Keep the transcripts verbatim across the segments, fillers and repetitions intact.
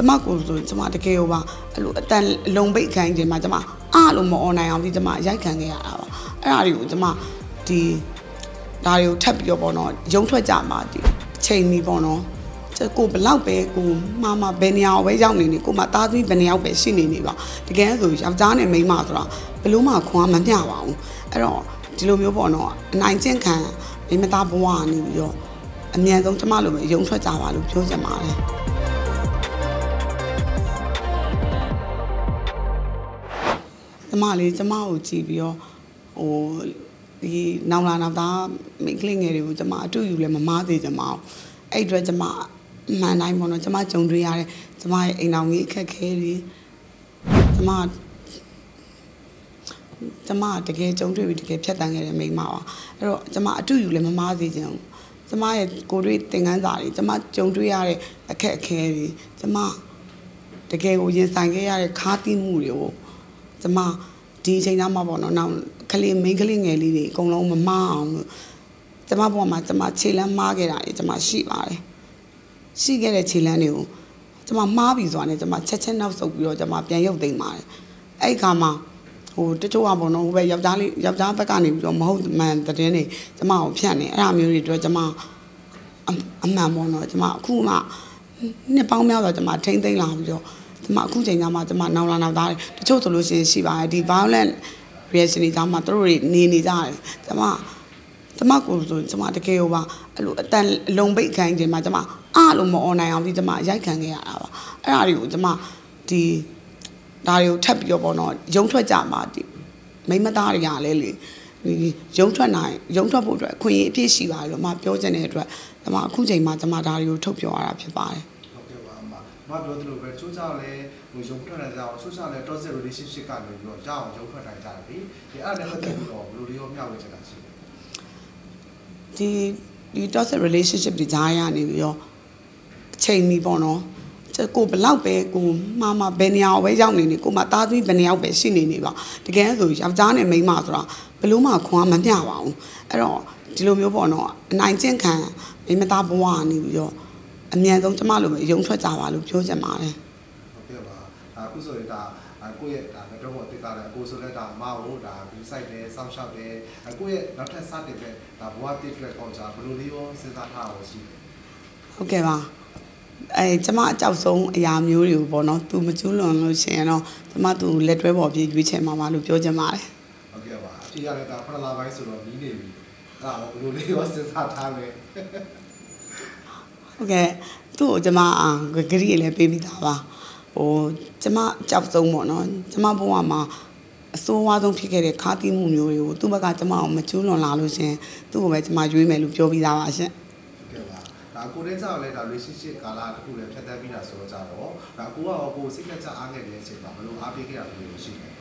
ကျမကိုဆိုကျမတကယ်ကိုပါအဲ့လိုအတန်လုံပိတ်ခိုင်းခြင်းမှာကျမအားလို့မအွန်နိုင်အောင်ဒီကျမရိုက်ခံခဲ့ရတာပါအဲ့ဒါတွေကိုကျမဒီဒါတွေကိုထပ်ပြီးတော့ပေါ့နော်ရုံထွက်ကြမှာဒီချိန်မီပေါ့နော်ကိုဘလောက်ပဲကိုမှားမှာဘယ်နေရာကိုပဲရောက်နေနေကိုမှသားသမီးဘယ်နေရာပဲရှိနေနေပါတကယ်ဆိုယောက်ျားနဲ့မိန်းမဆိုတာဘလို့မှခွန်မမျှပါဘူးအဲ့တော့ဒီလိုမျိုးပေါ့နော်အနိုင်ကျင့်ခံမိန်းမသားဘဝကနေပြီးတော့အမြန်ဆုံးကျမလိုပဲရုံထွက်ကြပါလို့ပြောချင်ပါတယ်ကျမလေးကျမကိုကြည့်ပြီးတော့ဟိုဒီနောင်လာနောက်သားမိန်းကလေးငယ်တွေကိုကျမအတူယူလဲမမားသေးကြမအောင်အဲ့အတွက်ကျမမှန်တိုင်းပေါ့နော်ကျမကြုံတွေ့ရတဲ့ကျမရဲ့အိမ်တော်ကြီးအခက်ခဲတွေကျမကျမတကယ်ကြုံတွေ့ပြီးတကယ်ဖြတ်တန်းခဲ့တဲ့မိန်းမပါအဲ့တော့ကျမအတူယူလဲမမားသေးကြဘူးကျမရဲ့ကိုတွေ့သင်ခန်းစာတွေကျမကြုံတွေ့ရတဲ့အခက်အခဲတွေကျမတကယ်ကိုရင်ဆိုင်ခဲ့ရတဲ့ခါးသီးမှုတွေကိုကျမဒီအချိန်သားမှာပေါ့နော်နောက်ကလေးမိန်းကလေးငယ်လေးတွေအကုန်လုံးမမအောင်လို့ကျမဘဝမှာကျမခြေလမ်းမားခဲ့တာတွေကျမရှိပါတယ်ရှိခဲ့တဲ့ခြေလမ်းတွေကိုကျမမားပြီဆိုတာနဲ့ကျမချက်ချက်နောက်ဆုတ်ပြီးတော့ကျမပြန်ရုပ်သိမ်းပါတယ်အဲ့ခါမှာဟိုတချို့ကပေါ့နော်ဟိုပဲယောက်ျားလေးယောက်ျားဘက်ကနေပြီးတော့မဟုတ်မှန်တဲ့တင်းတွေကျမကိုဖြတ်နေအဲ့ဒါမျိုးတွေအတွက်ကျမအမှန်ပေါ့နော်ကျမအခုမှနှစ်ပေါင်းများစွာကျမထိမ့်သိမ်းလာပြီးတော့ကျမအခုချိန်ကမှကျမနောင်လာနောက်သားတချို့ဆိုလို့ရှိရင်ရှိပါတယ်ဒီ violent reaction တွေကြောင့်မှတို့တွေနေနေကြတယ်ကျမကျမကိုဆိုကျမတကယ်ကိုပါအဲ့လိုအတန်လုံပိတ်ခိုင်းခြင်းမှာကျမအားလို့မအွန်နိုင်အောင်ဒီကျမရိုက်ခံခဲ့ရတာပါအဲ့ဒါတွေကိုကျမဒီဒါတွေကိုထပ်ပြီးတော့ပေါ့နော်ရုံထွက်ကြမှာဒီမိမသားတွေကလည်းလေရုံထွက်နိုင်ရုံထွက်ဖို့အတွက်အခွင့်အရေးအပြည့်ရှိပါတယ်လို့မပြောချင်တဲ့အတွက်ကျမအခုချိန်မှာကျမဒါတွေကိုထုတ်ပြောရတာဖြစ်ပါတယ်ဟုတ်ကဲ့ပါအမမပြောသလိုပဲချိုးချလဲဟိုရုံထွက်နိုင်ကြအောင်ချိုးချလဲ toxic relationship ကနေပြီးတော့ရအောင်ရုံထွက်နိုင်ကြတယ်လေဒီအဲ့ဒါနဲ့ပတ်သက်ပြီးတော့ဘယ်လိုတွေရောမျှဝေချင်တာရှိလဲဒီဒီ toxic relationship တွေကြားရနေပြီးတော့အချိန်မီပေါ့နော်ကိုဘလောက်ပဲကိုမှားမှာဘယ်နေရာကိုပဲရောက်နေနေကိုမှသားသမီးဘယ်နေရာပဲရှိနေနေပါတကယ်ဆိုယောက်ျားနဲ့မိန်းမဆိုတာဘလို့မှခွန်မမျှပါဘူးအဲ့တော့ဒီလိုမျိုးပေါ့နော်အနိုင်ကျင့်ခံမိန်းမသားဘဝကနေပြီးတော့အမြန်ဆုံးကျမလိုပဲရုံထွက်ကြပါလို့ပြောချင်ပါတယ်ဟုတ်ကဲ့ပါအခုဆိုရင်ဒါကိုယ့်ရဲ့ဒါတော့ဘောတိကလည်းကိုဆိုလဲဒါမဟုတ်ဒါဒီ site လဲစောင့်ရှောက်တယ်ကိုယ့်ရဲ့နောက်ထပ်စတင်တဲ့ဒါဘဝတစ်အတွက်အောင်ကြဘယ်လိုလေးရောစဉ်းစားထားအောင်ရှိတယ်ဟုတ်ကဲ့ပါအဲကျမအကြောက်ဆုံးအရာမျိုးတွေကိုပေါ့နော်သူမကျူးလွန်လို့ရှိရင်တော့ကျမသူလက်တွဲပေါ်ပြေးရွေးချယ်မှာပါလို့ပြောချင်ပါတယ်ဟုတ်ကဲ့ပါအဖြေရတဲ့ဒါဖလာပိုင်းဆိုတော့နီးနေပြီအဲ့ဒါဘယ်လိုလေးရောစဉ်းစားထားလဲဟုတ်ကဲ့သူ့ကိုကျမဂရီလည်းပေးပြီးသားပါဟိုကျမကြောက်ဆုံးပေါ့နော်ကျမဘဝမှာအဆိုးဝါးဆုံးဖြစ်ခဲ့တဲ့ခါးသီးမှုမျိုးတွေကိုသူ့ဘက်ကကျမကိုမကျူးလွန်လာလို့ရှင်သူ့ကိုပဲကျမရွေးမယ်လို့ပြောပြီးသားပါရှင်ဟုတ်ကဲ့ပါဒါကိုတဲ့ကြောက်လဲဒါ relationship ကာလတစ်ခုလည်းဖြတ်သန်းပြီးတာဆိုတော့ကြတော့ဒါကိုကရောကိုစိတ်ကြအားခဲ့တဲ့အချိန်မှာဘယ်လိုအားပေးခဲ့တာမျိုးရှိလဲ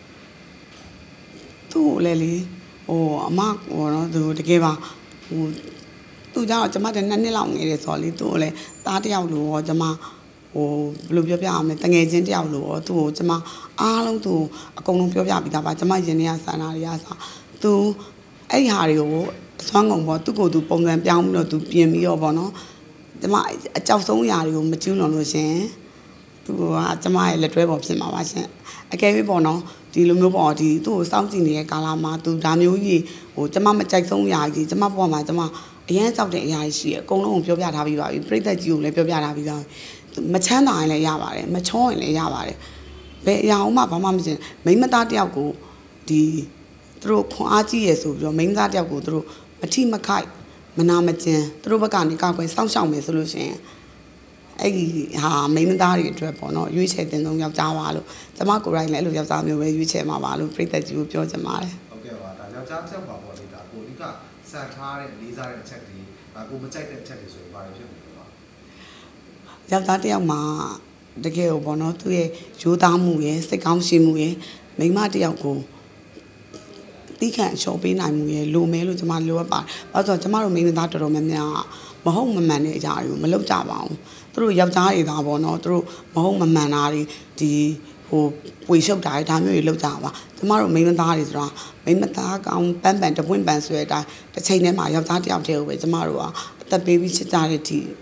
သူ့ကိုလည်းလေဟိုအမဟိုနော်သူတကယ်ပါဟိုသူကြောင့်ကျမတည်းနှစ်နှစ်လောက်နေတယ်ဆိုတော့လေသူ့ကိုလည်းသားတယောက်လို့ရောကျမဟိုဘယ်လိုပြောပြအောင်လဲတငယ်ချင်းတယောက်လို့ရောသူ့ကိုကျမအားလုံးသူအကုန်လုံးပြောပြပြီးသားပါကျမရင်ထဲကဆန္ဒတွေကစသူအဲ့ဒီဟာတွေကိုဆွမ်းကုန်ပေါ့သူ့ကိုသူပုံစံပြောင်းပြီးတော့သူပြင်ပြီးတော့ပေါ့နော်ကျမအကြောက်ဆုံးຢာတွေကိုမကျူးလွန်လို့ရှင်သူကကျမရဲ့လက်တွဲပေါ်ဖြစ်မှာပါရှင်အကယ်၍ပေါ့နော်ဒီလိုမျိုးပေါ့ဒီသူ့ကိုစောင့်ကြည့်နေတဲ့ကာလမှာသူဒါမျိုးကြီးဟိုကျမမကြိုက်ဆုံးຢာကြီးကျမဘဝမှာကျမအရန်ကြောက်တဲ့အရာကြီးရှိတယ်အကုန်လုံးကိုပြောပြထားပြီးပါပြီပြိသက်ကြီးကိုလည်းပြောပြထားပြီးသားမချမ်းသာရင်လည်းရပါတယ်မချောရင်လည်းရပါတယ်ဘယ်အရာမှဘာမှမကျင်မိန်းမသားတယောက်ကိုဒီသူတို့ခွန်အားကြီးရယ်ဆိုပြီးတော့မိန်းမသားတယောက်ကိုသူတို့မထိမခိုက်မနာမကျင်သူတို့ဘက်ကနေကောက်ွယ်စောင့်ရှောက်မယ်ဆိုလို့ရှိရင်အဲ့ဒီဟာမိန်းမသားတွေအတွက်ပေါ့နော်ရွေးချယ်တင်ဆုံးယောက်ျားပါလို့ကျမကိုယ်တိုင်လည်းအဲ့လိုယောက်ျားမျိုးပဲရွေးချယ်မှာပါလို့ပြိသက်ကြီးကိုပြောချင်ပါတယ်ဟုတ်ကဲ့ပါဒါယောက်ျားချက်ပါပေါ့လေဒါကိုဒီကစံထားတဲ့လေးစားတဲ့အချက်တွေဒါကိုမကြိုက်တဲ့အချက်တွေဆိုရင်ဘာတွေဖြစ်နေလဲပါယောက်ျားတစ်ယောက်မှာတကယ်ကိုပေါ့နော်သူ့ရဲ့ရိုးသားမှုရယ်စိတ်ကောင်းရှိမှုရယ်မိန်းမတစ်ယောက်ကိုတိခန့်လျှော်ပေးနိုင်မှုရယ်လိုမဲလို့ကျွန်မလိုအပ်ပါတယ်။ဘာလို့ဆိုတော့ကျွန်မတို့မိန်းမသားတော်တော်များများမဟုတ်မမှန်တဲ့အရာတွေကိုမလုပ်ကြပါဘူး။သူတို့ယောက်ျားတွေသားပေါ့နော်သူတို့မဟုတ်မမှန်တာတွေဒီဟိုပွေရှုပ်တာတွေဒါမျိုးတွေလုပ်ကြပါ။ကျွန်မတို့မိန်းမသားတွေဆိုတာမိန်းမသားကောင်းပန်းပန်တပွင့်ပန်ဆိုတဲ့အတိုင်းတစ်ချိန်တည်းမှာယောက်ျားတစ်ယောက်တည်းကိုပဲကျွန်မတို့ကအသက်ပေးပြီးချစ်ကြတဲ့အထိ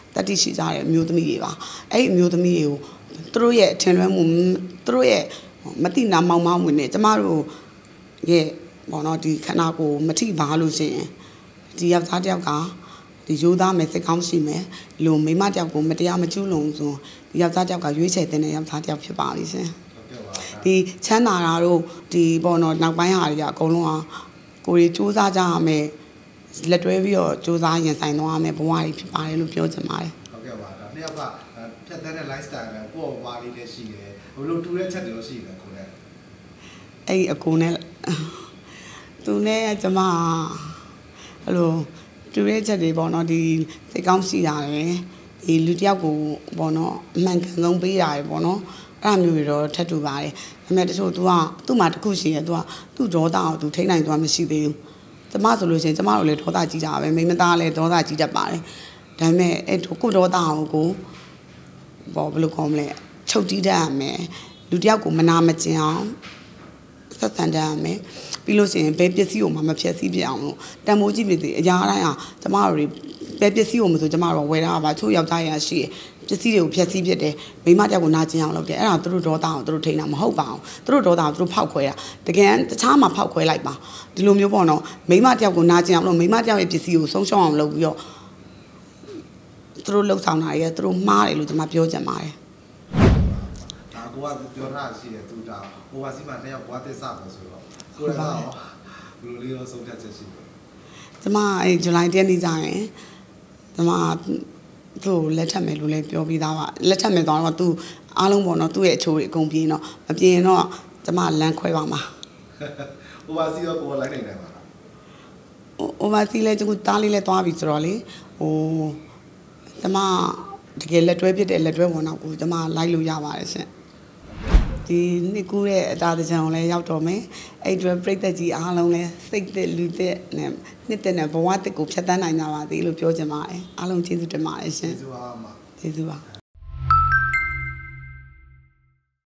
တတိရှိကြတဲ့အမျိုးသမီးတွေပါအဲ့ဒီအမျိုးသမီးတွေကိုသူတို့ရဲ့ထင်လွဲမှုသူတို့ရဲ့မတိနာမောင်မောင်ဝင်နေကျမတို့ရဲ့ဘောနော်ဒီခန္ဓာကိုယ်မထိပါလို့ရှိရင်ဒီယောက်ျားတယောက်ကဒီရိုးသားမယ်စိတ်ကောင်းရှိမယ်လူမိမတယောက်ကိုမတရားမကျူးလွန်ဆိုဒီယောက်ျားတယောက်ကရွေးချယ်တဲ့ယောက်ျားတယောက်ဖြစ်ပါလိမ့်ရှင်ဒီချမ်းသာတာတို့ဒီဘောနော်နောက်ပိုင်းဟာတွေကအကုန်လုံးဟာကိုယ်ကြီးစူးစမ်းကြရမယ်လက်တွဲပြီးတော့စူးစမ်းရင်ဆိုင်သွားရမယ်ဘဝတွေဖြစ်ပါတယ်လို့ပြောချင်ပါတယ်ဟုတ်ကဲ့ပါဒါနှစ်ယောက်ကဖြတ်သန်းတဲ့ lifestyle နဲ့ကိုယ့်ဘဝလေးနဲ့ရှိတယ်ဘယ်လိုတူတဲ့ချက်တွေလို့ရှိတယ်ကိုလည်းအဲ့ဒီအကူနဲ့သူနဲ့ကျမအဲ့လိုတူတဲ့ချက်တွေပေါ့နော်ဒီစိတ်ကောင်းရှိရတယ်ဒီလူတယောက်ကိုပေါ့နော်အမှန်ကန်ဆုံးပေးရတယ်ပေါ့နော်အဲ့လိုမျိုးတွေတော့ထပ်တူပါတယ်ဒါပေမဲ့တချို့ तू ကသူ့မှာတစ်ခုရှိရင် तू ကသူ့ဒေါသကို तू ထိနိုင်သွားမရှိသေးဘူးကျမဆိုလို့ရှိရင်ကျမတို့လည်းဒေါသကြီးတာပဲမိမသားလည်းဒေါသကြီးတတ်ပါတယ်ဒါပေမဲ့အဲ့ကိုဒေါသအောင်ကိုဘောဘယ်လိုခေါ်မလဲချုပ်တီးတတ်ရမယ်လူတယောက်ကိုမနာမကျင်အောင်ဆက်ဆံတတ်ရမယ်ပြီးလို့ရှိရင်ဘယ်ပစ္စည်းကိုမှမဖြတ်စည်းပြအောင်လို့တန်မိုးကြည့်ပြီစီအရာတိုင်းဟာကျမတို့တွေဘယ်ပစ္စည်းကိုမဆိုကျမတို့ဝယ်တာပါချို့ယောက်ျားရရှိပစ္စည်းတွေကိုဖြတ်စည်းပြတယ်မိမတယောက်ကိုနာကျင်အောင်လုပ်တယ်အဲ့ဒါသူတို့ဒေါသအောင်သူတို့ထိန်းတာမဟုတ်ပါဘူးသူတို့ဒေါသအောင်သူတို့ဖောက်ခွဲတာတကယ်တခြားမှာဖောက်ခွဲလိုက်ပါဒီလိုမျိုးပေါ့နော်မိမတယောက်ကိုနာကျင်အောင်လို့မိမတယောက်ရဲ့ပစ္စည်းကိုဆုံးရှုံးအောင်လုပ်ပြီးတော့သူတို့လှုပ်ဆောင်တာရဲ့သူတို့မှားတယ်လို့ကျွန်မပြောချင်ပါတယ်ဒါကိုကပြောထားရှိတယ်သူဒါဟိုပါစီမှာနှစ်ယောက်ဘွားသစ္စာပဲဆိုတော့ကိုယ်ကတော့ဘယ်လိုလေးရောဆုံးဖြတ်ချက်ရှိတယ်ကျွန်မအဲဇူလိုင်တရက်နေ့ကျရင်ကျွန်မသူ့လက်ထပ်မယ်လို့လည်းပြောပြီးသားပါလက်ထပ်မယ်တော့သူအားလုံးပေါ့နော်သူ့ရဲ့အချိုးတွေအကုန်ပြင်းတော့မပြင်းတော့ကျွန်မလမ်းခွဲပါမှာဟိုပါစီရောကိုယ်လိုက်နေတယ်ပါဟိုပါစီလဲကျွန်တော်တားလေးလဲသွားပြီဆိုတော့လေဟိုကျွန်မတကယ်လက်တွဲပြတဲ့လက်တွဲဝင်တော့ကိုကျွန်မလိုက်လို့ရပါတယ်ရှင်ဒီနှစ်ကူးတဲ့အတာတကြံကိုလည်းရောက်တော့မယ်အဲ့အတွက်ပြိသက်ကြီးအားလုံးလည်းစိတ်သက်လူသက်နဲ့နှစ်သက်နဲ့ဘဝတက်ကိုဖြတ်တန်းနိုင်ကြပါသေးလို့ပြောချင်ပါတယ်အားလုံးကျေးဇူးတင်ပါတယ်ရှင်ကျေးဇူးပါကျေးဇူးပါ